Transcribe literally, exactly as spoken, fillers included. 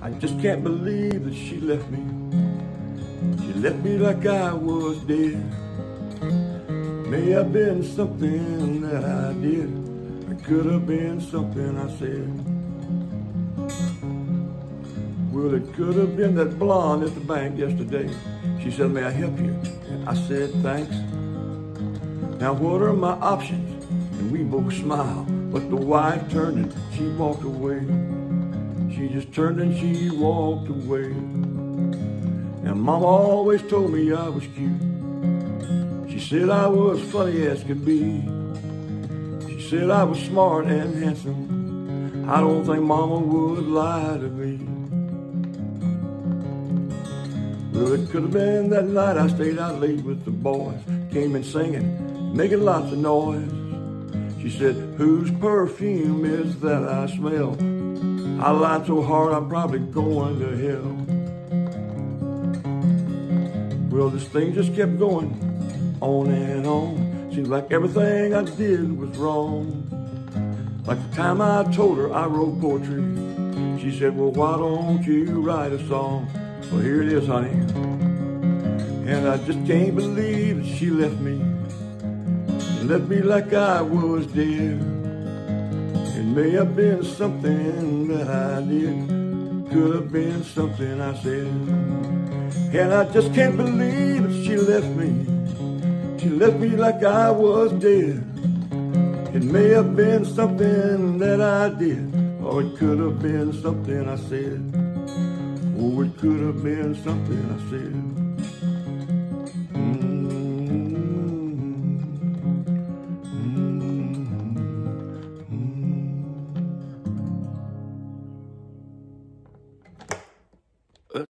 I just can't believe that she left me. She left me like I was dead. May have been something that I did. It could have been something I said. Well, it could have been that blonde at the bank yesterday. She said, "May I help you?" And I said, "Thanks." Now what are my options? And we both smiled, but the wife turned and she walked away. She just turned and she walked away. And Mama always told me I was cute. She said I was funny as could be. She said I was smart and handsome. I don't think Mama would lie to me. Well, it could have been that night I stayed out late with the boys. Came in singing, making lots of noise. She said, "Whose perfume is that I smell?" I lied so hard I'm probably going to hell. Well, this thing just kept going on and on. Seems like everything I did was wrong. Like the time I told her I wrote poetry. She said, "Well, why don't you write a song?" Well, here it is, honey. And I just can't believe that she left me. She left me like I was dead. It may have been something that I did. Could have been something I said. And I just can't believe that she left me. She left me like I was dead. It may have been something that I did. Or it could have been something I said. Oh, it could have been something I said.